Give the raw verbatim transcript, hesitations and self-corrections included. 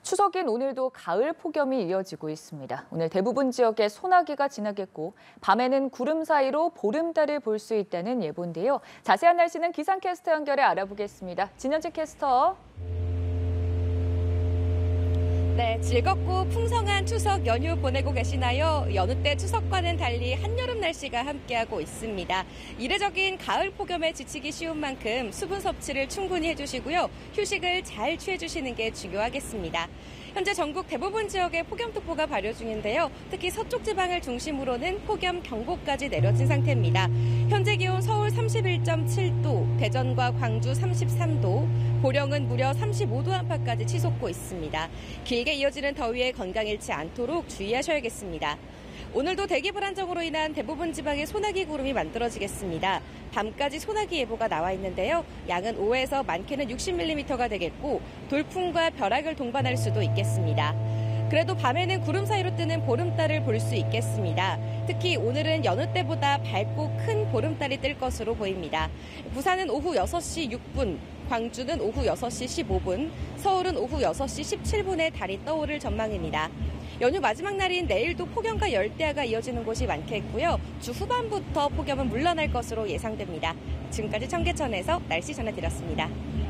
추석인 오늘도 가을 폭염이 이어지고 있습니다. 오늘 대부분 지역에 소나기가 지나겠고 밤에는 구름 사이로 보름달을 볼 수 있다는 예보인데요. 자세한 날씨는 기상캐스터 연결해 알아보겠습니다. 진현지 캐스터. 네, 즐겁고 풍성한 추석 연휴 보내고 계시나요? 여느 때 추석과는 달리 한여름 날씨가 함께하고 있습니다. 이례적인 가을 폭염에 지치기 쉬운 만큼 수분 섭취를 충분히 해주시고요. 휴식을 잘 취해주시는 게 중요하겠습니다. 현재 전국 대부분 지역에 폭염특보가 발효 중인데요. 특히 서쪽 지방을 중심으로는 폭염 경보까지 내려진 상태입니다. 현재 기온 서울 삼십일 점 칠 도, 대전과 광주 삼십삼 도, 고령은 무려 삼십오 도 안팎까지 치솟고 있습니다. 길게 이어지는 더위에 건강 잃지 않도록 주의하셔야겠습니다. 오늘도 대기 불안정으로 인한 대부분 지방에 소나기 구름이 만들어지겠습니다. 밤까지 소나기 예보가 나와 있는데요. 양은 오에서 많게는 육십 밀리미터가 되겠고 돌풍과 벼락을 동반할 수도 있겠습니다. 그래도 밤에는 구름 사이로 뜨는 보름달을 볼 수 있겠습니다. 특히 오늘은 여느 때보다 밝고 큰 보름달이 뜰 것으로 보입니다. 부산은 오후 여섯 시 육 분, 광주는 오후 여섯 시 십오 분, 서울은 오후 여섯 시 십칠 분에 달이 떠오를 전망입니다. 연휴 마지막 날인 내일도 폭염과 열대야가 이어지는 곳이 많겠고요. 주 후반부터 폭염은 물러날 것으로 예상됩니다. 지금까지 청계천에서 날씨 전해드렸습니다.